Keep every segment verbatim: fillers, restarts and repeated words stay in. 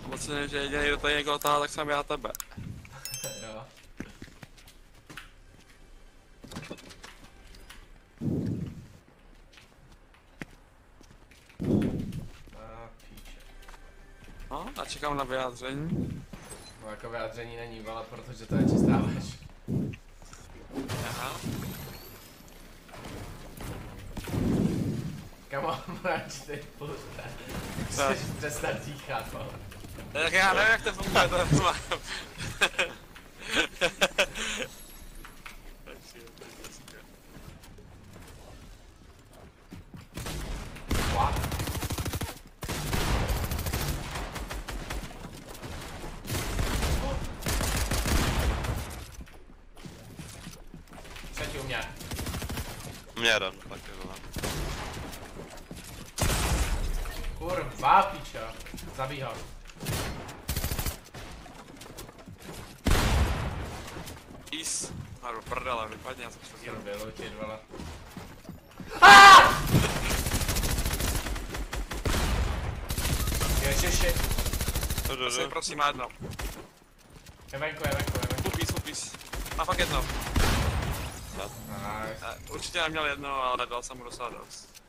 Myslím, že jediný, kdo tady někoho tahá, tak jsem já tebe. Jo. A píče. No, a čekám na vyjádření. No jako vyjádření není, ale protože to je čistá lež. Aha. Kamo, mrač ty puste. Přestaň tíchat, vole. Tak já nevím, jak to funguje, to mám. What? Třetí u mě. Mě jeden, tak je vole. Kurva, pičo. Zabij ho. Peace. A do prdele, vypadně, já jsem se Chtěl vylutit, vole. Ježiši. To jdu, Prosím, jdu. prosím, má jedno. Je venku, je venku, je venku. Full piece, full piece. Má fakt jedno. Nice. Eh, Určitě neměl jedno, ale dal jsem mu docela dost.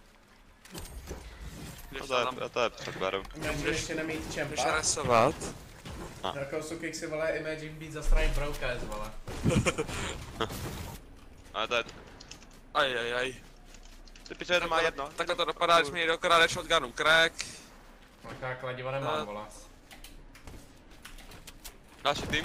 A Když to je, tam a to je předberu. Můžeš ještě nemít můžeš čempa. resovat. Jako sukik si vole Imagine být za strany Brokers, vole. Ale to je, Aj, aj, aj. ty piče jeden má jedno. Takhle to dopadá, když mi někdo krade shotgunu crack. No tak kladivo nemám, vole. Další tým?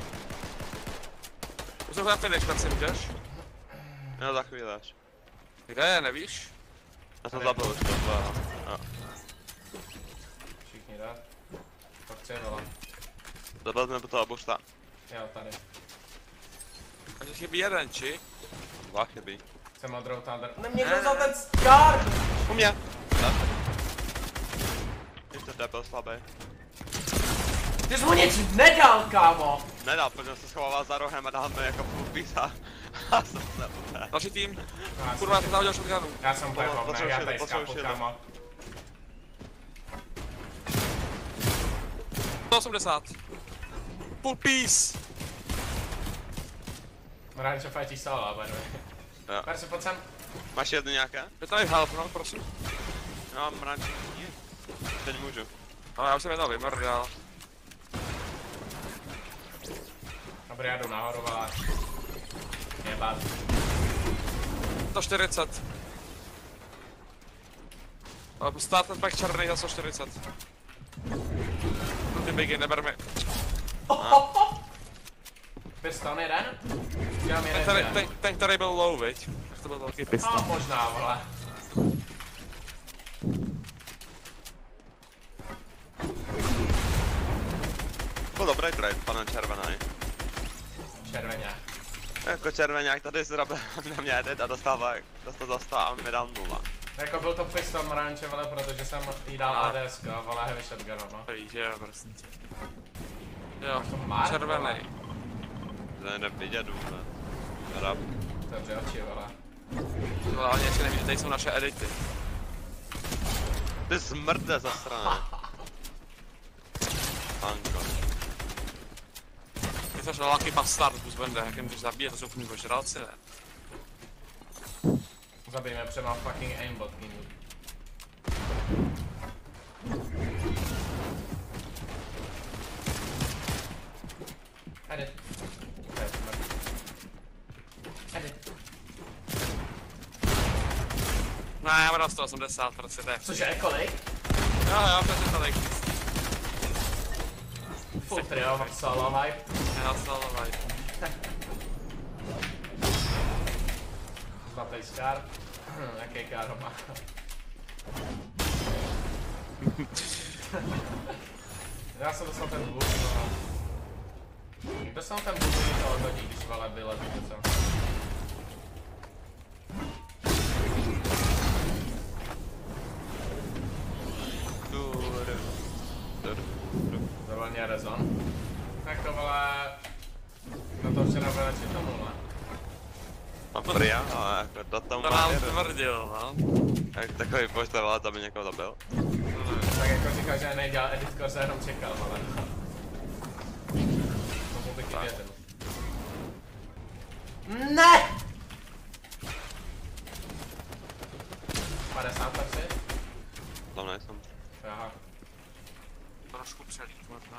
Už jsem na finish, tak si můžeš? Jo, za chvíli až. Kde je, nevíš? Já jsem zabil už to, to jo. Všichni dát. To chci, vole. Zabil jsme po toho busta. Jo, tady. A že chybí jeden, či? Dva chybí. Jsem modrou thunder. Ne, Ne, někdo ne, vzal ne. ten scar! U mě! Tak. Ještě debil slabý. Ty jsi mu nic nedal, kámo! Nedal, protože se schovával za rohem a dal mi jako půl písa. A jsem se úplně. Další tým. No, já Kurva, jsem- jsem zahodil shotgunu. Já jsem úplně Potřebuji hovnej, já tady shield, potřebuji skápu, shield. kámo. sto osmdesát. Full piece. Rád, že fajtíš solo, by the way. Jo. Persi, pojď sem. Máš jedno nějaké? Je tady help, no, prosím. No, mrač. Teď můžu. Ale já už jsem jednou vymrdal. Dobrý, já jdu nahoru, ale... Jebat. sto čtyřicet. Starter pack černý za sto čtyřicet. Ty bigy, neber mi. Piston jeden? Dělám jeden, Ten, tady, jeden. ten, ten, který byl low, viď? To byl velký No, piston. možná, vole. Byl dobrý trade, pane červený. Červeně. Jako červeňák tady zrabil na mě edit a dostával, dostal za sto a mi dal nula. Jako byl to piston mranče, vole, protože jsem jí dal A D S K, vole, heavy shotgun, no. Víš, jo, prostě. Jo, Jako Mark, červený. vole. To nejde vidět vůbec. Rap. Dobře, oči, vole. Ale oni ještě neví, že tady jsou naše edity. Ty smrde zasrané. Panko. Ty jsi lucky bastard, Buzbende, jak je můžeš zabíjet, to jsou úplný požralci, ne? Zabijeme přema fucking aimbot, kingu. Edit. To je smrt. Edit. Ne, já mám sto osmdesát, prostě to je. Cože, kolik? Jo, jo, přesně tolik. Full trio, solo vibe. Já stalo vaj. Zlatý scar. Jaký káro má? Já jsem dostal ten boost, no. Dostal ten boost, když to odhodí, když vole vylezí něco. Zavolně rezon. Tak to vole... No to včera bylo radši tomu, ne? A Bria, ale jako do tomu To má nám jeden. tvrdil, no. Jak takový poštoval, aby někoho zabil. Tak jako říkal, že nedělal edit, se jenom čekal, ale... věřil. Ne! padesát asi? Tam nejsem. Aha. Trošku přelít možná.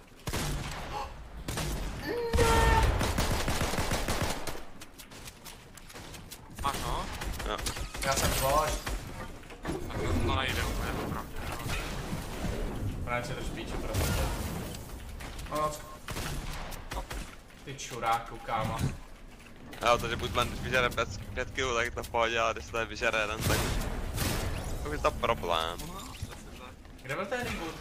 Máš no? Jo. Já jsem ploš. Tak to, to nejde úplně opravdu. Právě si to špíče prostě. No, ty čuráku, kámo. Jo, takže buď man, když vyžere pět kilů, tak to v pohodě, ale když to tady vyžere jeden, tak... To je to problém. Kde byl ten reboot?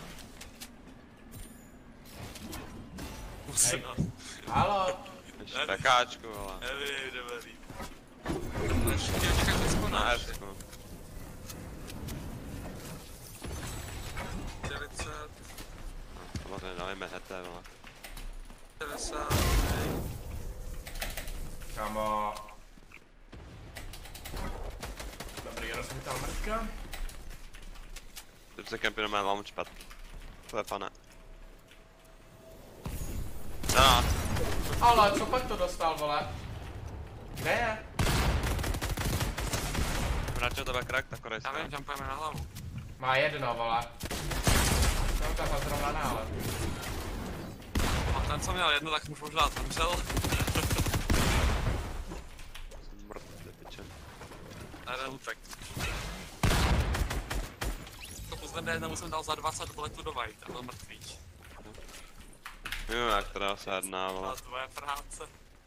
Musím nás. Halo? Ještě takáčku, ale... Nevím, nevím. Ještě chtěl čekat všechno Na na F-ku. čtyřicet, Samozřejmě dávajme hete, vole. devadesát, Kámo. Dobrý, rozmítá mrtka. Teď se kempy na mé launchpad. To je pane. No, Ale co pak to dostal, vole? Kde je? radši tebe crack, tak korejská. já vím, jumpujeme na hlavu. Má jedno, vole. Jsem tam zrovna nále. A ten, co měl jedno, tak už možná zemřel. Jsem mrtvý, piče. A jeden utek. To pozvedne jednomu jsem dal za dvacet vletu do White a byl mrtvý. Jo, jak teda se jedná, A vole. tvoje práce.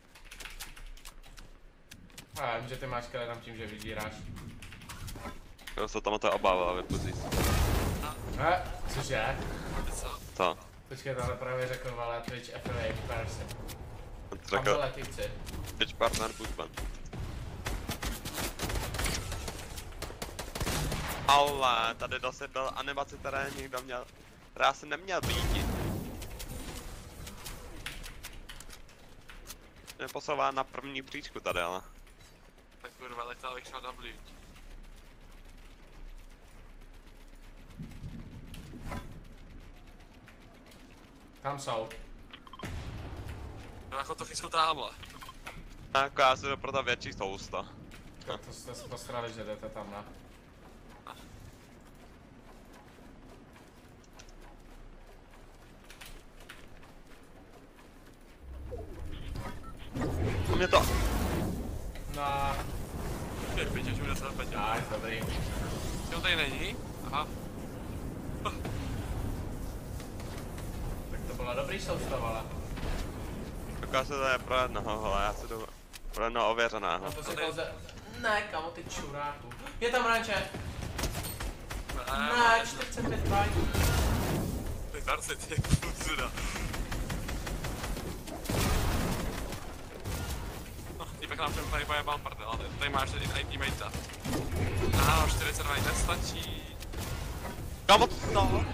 Já vím, že ty máš kele tam tím, že vydíráš. Jo, se tam to obával, vypuzí se. Eh, cože? Co? To. Počkej, tohle právě řekl, vole, Twitch affiliate person. On to Tam řekl, byly typci. pitch partner Bootman. Ale tady zase byl animaci, které někdo měl, která se neměl být. Mě posouvá na první příčku tady, ale. Tak kurva, letěl bych šel W. Tam jsou. No jako to chyjsou támhle. Jako já si jdu pro to větší sousto. To, to jste se postarali, že jdete tam, ne? A mě to... No, Je pěť, už bude se pět. nice, dobrý. Jo, tady není? Aha. Tak to bylo dobrý soustav, ale. Jako já si to je pro jednoho, ale já si jdu pro jednoho ověřeného. No to si pouze... Ne, kamo, ty čuráku. Je tam ranče. Ne, čtyřicet pět bajtů. Ty tarci, ty kucuda. No, týpek nám všem tady pojebal prdel, ale tady máš tady I T mate'a. Aha, čtyřicet dva nestačí. Kamo to stalo?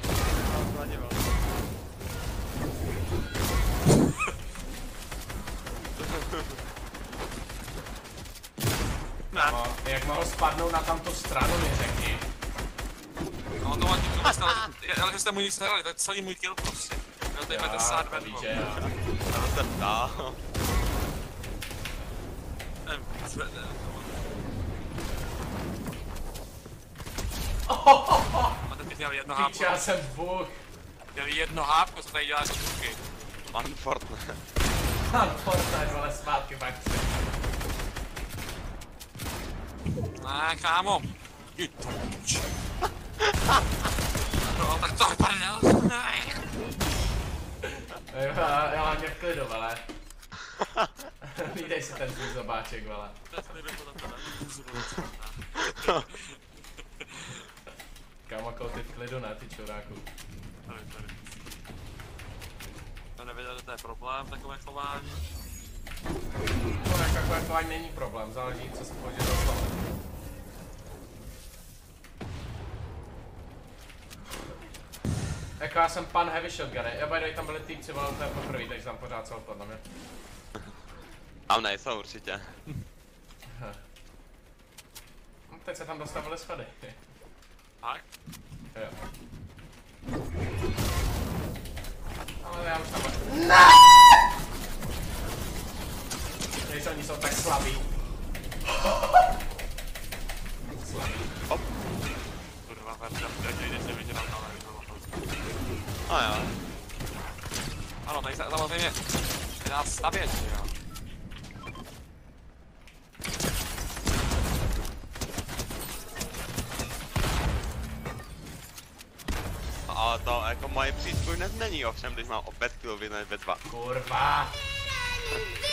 Ne. No, jak mohl spadnout na tamto stranu, mi řekni. No to máš to dostal, ale že jste mu nic nedali, to je celý můj kill prostě. Měl tady padesát to víš, vedlo. že já. Já se ptá. Nevím, zvedne. A teď bych měl jedno hápko. Píče, já jsem bůh. Měl jedno hápko, co tady dělá jako tuky. Man Fortnite. Mám Fortnite, vole, zpátky v akci. Ne, kámo. Jdi to pič. No, tak to je prdel. Ne. Já mám mě v klidu, vole. Vídej si ten tvůj zobáček, vole. Kámo, ty v klidu, ne, ty čuráku. To nevěděl, že to je problém, takové chování. No, jako takové chování není problém, záleží, co se pohodě dostalo. Jako já jsem pan heavy shotguny, já by the way, tam byli týpci, vole, to je poprvé, takže tam pořád jsou podle mě. Tam nejsou určitě. No, teď se tam dostavili schody. Tak? Jo. Ale já už tam... verze, kde jde si vydělat, ale No jo. ano, tady se samozřejmě dá stavět, že jo. No, ale to jako moje příspěvek hned není ovšem, když mám o pět kilů vyjít ve dva. Kurva!